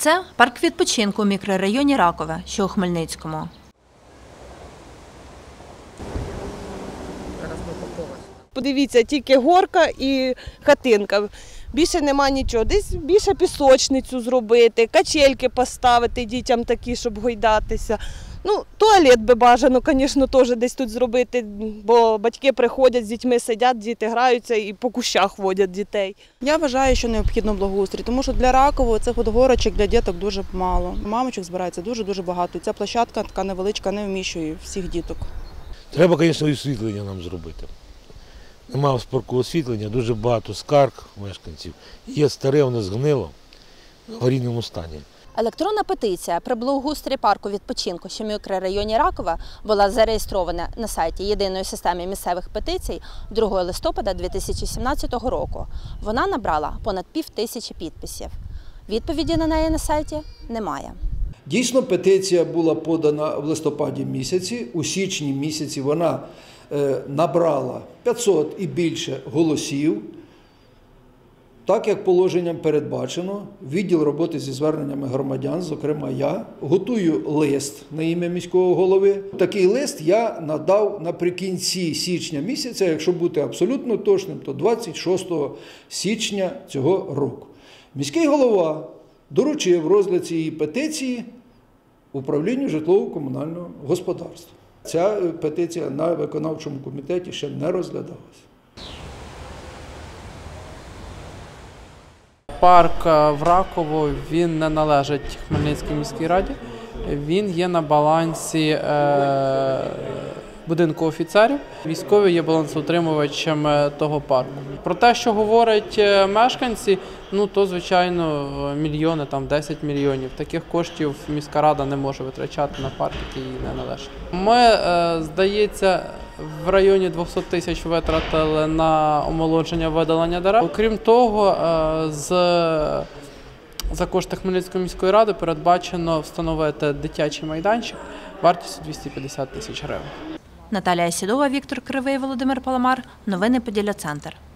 Це парк відпочинку у мікрорайоні Ракове, що у Хмельницькому. Подивіться, тільки горка і хатинка. Більше нема нічого. Десь більше пісочницю зробити, качельки поставити дітям такі, щоб гойдатися. Ну, туалет би бажано, звісно, теж десь тут зробити, бо батьки приходять з дітьми, сидять, діти граються і по кущах водять дітей. Я вважаю, що необхідно благоустрій, тому що для Ракового цих горочок для діток дуже мало. Мамочок збирається дуже-дуже багато. І ця площадка така невеличка, не вміщує всіх діток. Треба, звісно, освітлення нам зробити. Немає в парку освітлення, дуже багато скарг мешканців. Є старе, воно згнило в аварійному стані. Електронна петиція про благоустрій парку відпочинку, що в мікрорайоні Ракове, була зареєстрована на сайті Єдиної системи місцевих петицій 2 листопада 2017 року. Вона набрала понад 5000 підписів. Відповіді на неї на сайті немає. Дійсно, петиція була подана в листопаді місяці. У січні місяці вона набрала 500 і більше голосів. Так, як положенням передбачено, відділ роботи зі зверненнями громадян, зокрема я, готую лист на ім'я міського голови. Такий лист я надав наприкінці січня місяця, якщо бути абсолютно точним, то 26 січня цього року. Міський голова доручив розгляд цієї петиції управлінню житлово-комунального господарства. Ця петиція на виконавчому комітеті ще не розглядалася. Парк в Раково, він не належить Хмельницькій міській раді, він є на балансі будинку офіцерів. Військові є балансоутримувачем того парку. Про те, що говорять мешканці, то, звичайно, мільйони, 10 мільйонів. Таких коштів міська рада не може витрачати на парк, який їй не належить. Ми, здається, в районі 200 тисяч витратили на омолодження, видалення дерев. Окрім того, за кошти Хмельницької міської ради передбачено встановити дитячий майданчик вартістю 250 тисяч гривень. Наталія Сідова, Віктор Кривий, Володимир Паламар. Новини Поділля Центр.